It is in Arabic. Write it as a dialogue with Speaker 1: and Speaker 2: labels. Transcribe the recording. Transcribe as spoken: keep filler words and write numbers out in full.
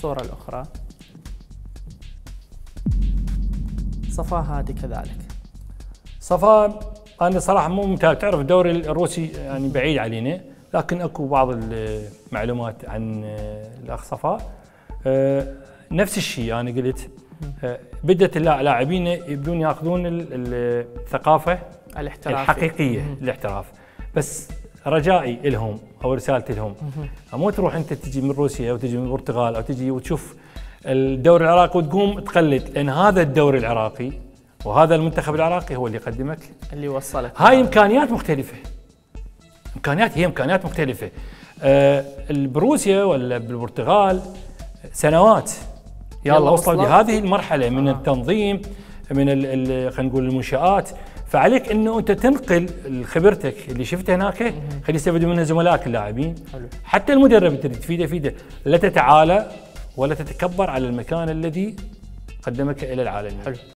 Speaker 1: الصورة الأخرى. صفاء هذه كذلك.
Speaker 2: صفاء أنا صراحة مو متابع، تعرف الدوري الروسي يعني بعيد علينا، لكن اكو بعض المعلومات عن الأخ صفاء. نفس الشيء أنا قلت، بدأت اللاعبين يبدون ياخذون الثقافة الحقيقية الاحتراف، بس رجائي لهم او رسالتي لهم مو تروح انت تجي من روسيا او تجي من البرتغال او تجي وتشوف الدوري العراقي وتقوم تقلد، لان هذا الدوري العراقي وهذا المنتخب العراقي هو اللي يقدمك،
Speaker 1: اللي يوصلك.
Speaker 2: هاي امكانيات مختلفه، امكانيات هي امكانيات مختلفه. آه بروسيا ولا بالبرتغال سنوات يلا وصل لهذه المرحله من آه. التنظيم، من خلينا نقول المنشآت، فعليك انه انت تنقل خبرتك اللي شفتها هناك، خلي يستفيدوا منها زملائك اللاعبين. حتى المدرب انت تفيده فيده، لا تتعالى ولا تتكبر على المكان الذي قدمك الى العالم. حلو.